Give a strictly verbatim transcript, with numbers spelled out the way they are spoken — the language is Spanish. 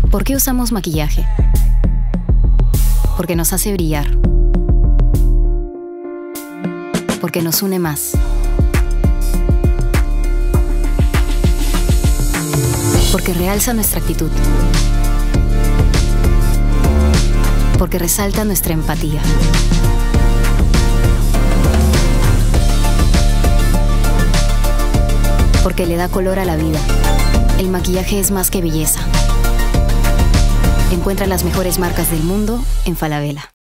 ¿Por qué usamos maquillaje? Porque nos hace brillar. Porque nos une más. Porque realza nuestra actitud. Porque resalta nuestra empatía. Porque le da color a la vida. El maquillaje es más que belleza. Encuentra las mejores marcas del mundo en Falabella.